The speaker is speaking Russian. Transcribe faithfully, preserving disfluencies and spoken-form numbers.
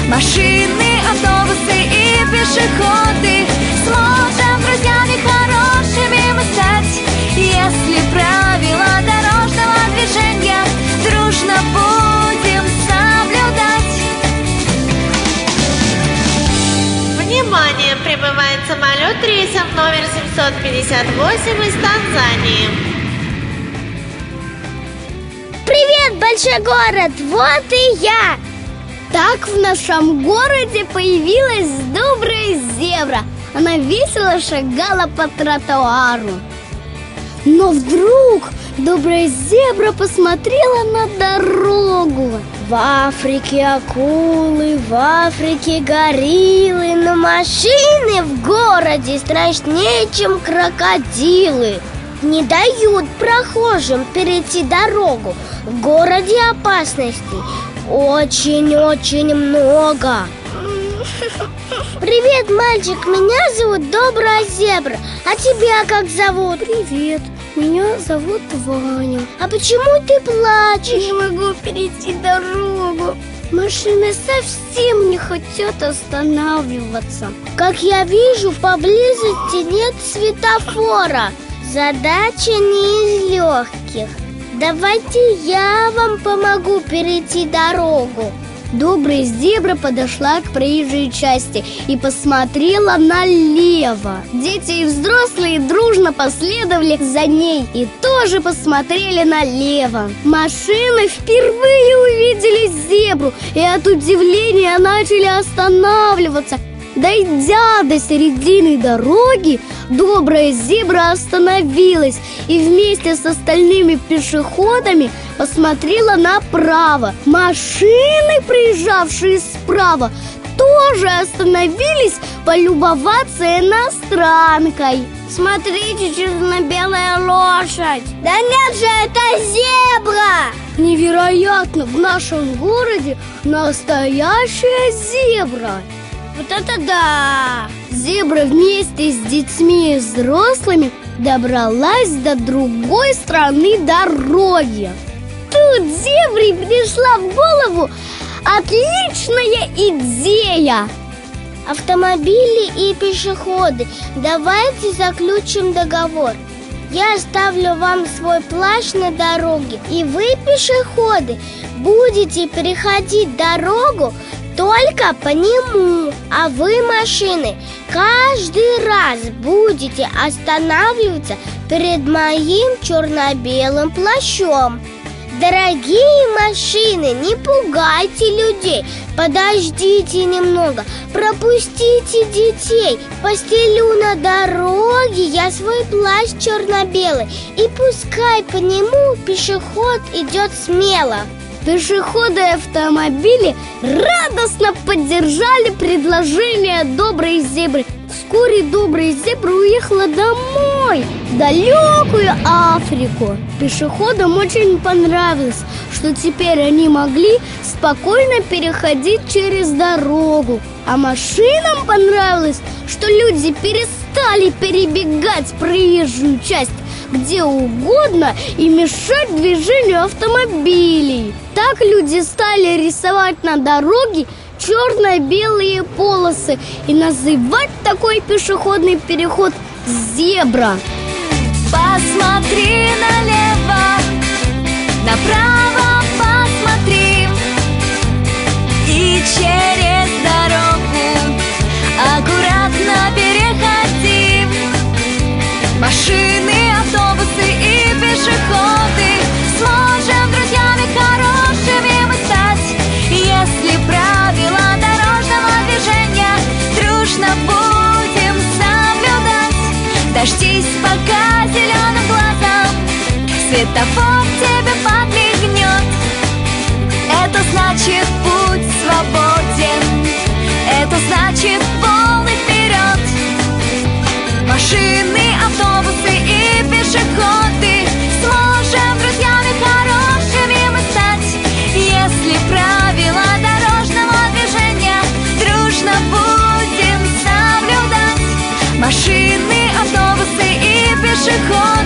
Машины, автобусы и пешеходы. Сможем друзьями хорошими мы стать, если правила дорожного движения дружно будем соблюдать. Внимание! Прибывает самолет рейсом номер семьсот пятьдесят восемь из Танзании. Привет, большой город! Вот и я! Так в нашем городе появилась добрая зебра. Она весело шагала по тротуару. Но вдруг добрая зебра посмотрела на дорогу. В Африке акулы, в Африке гориллы, но машины в городе страшнее, чем крокодилы. Не дают прохожим перейти дорогу. В городе опасностей очень-очень много. Привет, мальчик, меня зовут Добрая зебра. А тебя как зовут? Привет, меня зовут Ваня. А почему ты плачешь? Не могу перейти дорогу. Машины совсем не хотят останавливаться. Как я вижу, поблизости нет светофора. Задача не из легких. Давайте я вам помогу перейти дорогу. Добрая зебра подошла к проезжей части и посмотрела налево. Дети и взрослые дружно последовали за ней и тоже посмотрели налево. Машины впервые увидели зебру и от удивления начали останавливаться. Дойдя до середины дороги, добрая зебра остановилась и вместе с остальными пешеходами посмотрела направо. Машины, приезжавшие справа, тоже остановились полюбоваться иностранкой. Смотрите, черно-белая лошадь. Да нет же, это зебра! Невероятно, в нашем городе настоящая зебра. Вот это да! Зебра вместе с детьми и взрослыми добралась до другой стороны дороги. Тут зебре пришла в голову отличная идея. Автомобили и пешеходы, давайте заключим договор. Я оставлю вам свой плащ на дороге, и вы, пешеходы, будете переходить дорогу только по нему. А вы, машины, каждый раз будете останавливаться перед моим черно-белым плащом. Дорогие машины, не пугайте людей. Подождите немного, пропустите детей. Постелю на дороге я свой плащ черно-белый, и пускай по нему пешеход идет смело. Пешеходы и автомобили радостно поддержали предложение доброй зебры. Вскоре добрая зебра уехала домой, в далекую Африку. Пешеходам очень понравилось, что теперь они могли спокойно переходить через дорогу. А машинам понравилось, что люди перестали перебегать проезжую часть где угодно и мешать движению автомобилей. Так люди стали рисовать на дороге черно-белые полосы и называть такой пешеходный переход зебра. Посмотри налево, направо посмотри, и через дорогу аккуратно переходи. Машины, автобусы и пешеходы, сможем друзьями хорошими мы стать, если правила дорожного движения дружно будем соблюдать. Дождись пока зеленым глазом, светофор тебе подмигнет. Это значит путь свободен, это значит полный вперед. Машины, автобусы и пешеходы, сможем друзьями хорошими мы стать, если правила дорожного движения дружно будем соблюдать. Машины, автобусы и пешеходы.